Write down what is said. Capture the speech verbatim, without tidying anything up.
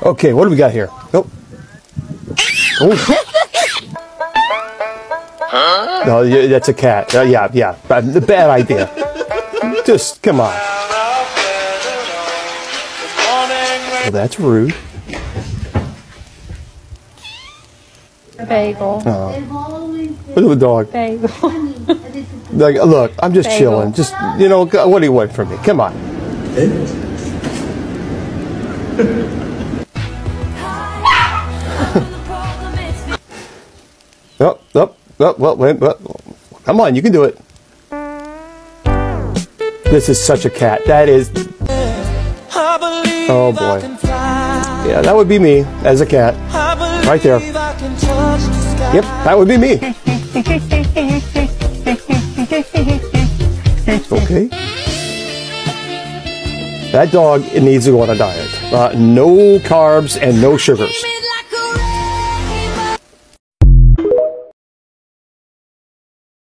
Okay, what do we got here? Oh. Oh. Huh? No, that's a cat. Uh, yeah, yeah. Bad, bad idea. Just, come on. Well, that's rude. Bagel. Oh. Look at the dog. Bagel. Like, look, I'm just Bagel. chilling. Just, you know, what do you want from me? Come on. Oh, oh, oh, well, wait, well, come on, you can do it. This is such a cat. That is. Oh boy. Yeah, that would be me as a cat. Right there. Yep, that would be me. Okay. That dog, it needs to go on a diet. Uh, no carbs and no sugars.